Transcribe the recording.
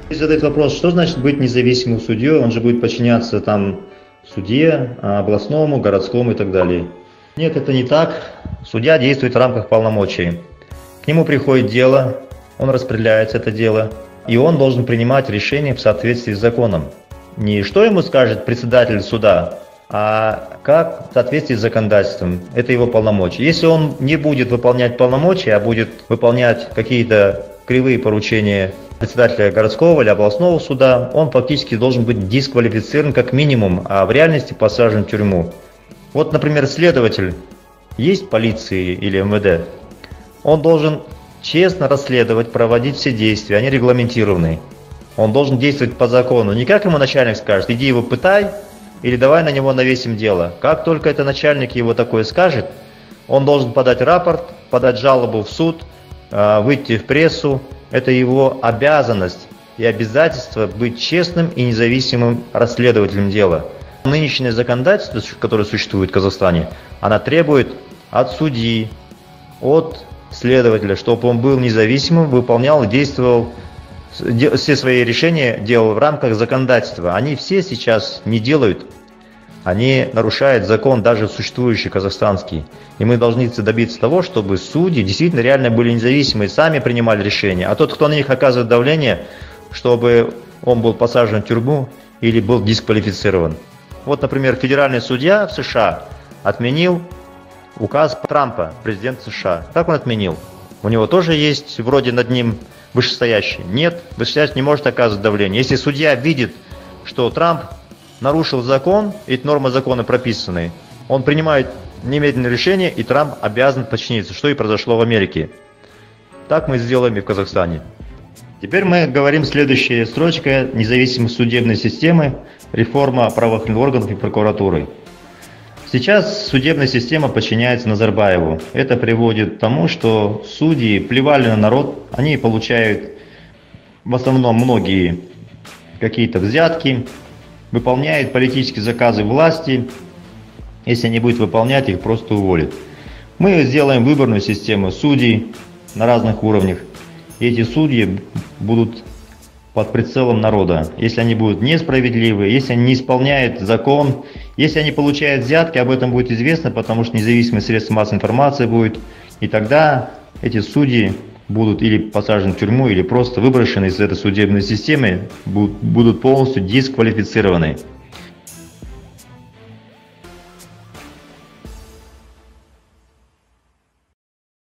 Задает вопрос, что значит быть независимым судьей? Он же будет подчиняться там судье, областному, городскому и так далее. Нет, это не так. Судья действует в рамках полномочий. К нему приходит дело, он распределяет это дело, и он должен принимать решение в соответствии с законом. Не что ему скажет председатель суда, а как в соответствии с законодательством. Это его полномочия. Если он не будет выполнять полномочия, а будет выполнять какие-то кривые поручения председателя городского или областного суда, он фактически должен быть дисквалифицирован как минимум, а в реальности посажен в тюрьму. Вот, например, следователь есть в полиции или МВД, он должен честно расследовать, проводить все действия, они регламентированы. Он должен действовать по закону. Не как ему начальник скажет, иди его пытай, или давай на него навесим дело. Как только это начальник его такое скажет, он должен подать рапорт, подать жалобу в суд, выйти в прессу. Это его обязанность и обязательство быть честным и независимым расследователем дела. Нынешнее законодательство, которое существует в Казахстане, оно требует от судьи, от следователя, чтобы он был независимым, выполнял и действовал, все свои решения делал в рамках законодательства. Они все сейчас не делают, они нарушают закон, даже существующий казахстанский. И мы должны добиться того, чтобы судьи действительно реально были независимы, сами принимали решения. А тот, кто на них оказывает давление, чтобы он был посажен в тюрьму или был дисквалифицирован. Вот, например, федеральный судья в США отменил указ Трампа, президента США. Как он отменил? У него тоже есть вроде над ним вышестоящий. Нет, вышестоящий не может оказывать давление. Если судья видит, что Трамп нарушил закон, эти нормы закона прописаны, он принимает немедленное решение, и Трамп обязан подчиниться, что и произошло в Америке. Так мы сделаем и в Казахстане. Теперь мы говорим следующая строчка: независимость судебной системы, реформа правоохранительных органов и прокуратуры. Сейчас судебная система подчиняется Назарбаеву. Это приводит к тому, что судьи плевали на народ, они получают в основном многие какие-то взятки, выполняют политические заказы власти. Если они будут выполнять, их просто уволят. Мы сделаем выборную систему судей на разных уровнях. И эти судьи будут под прицелом народа. Если они будут несправедливы, если они не исполняют закон, если они получают взятки, об этом будет известно, потому что независимые средства массовой информации будет. И тогда эти судьи будут или посажены в тюрьму, или просто выброшены из этой судебной системы, будут полностью дисквалифицированы.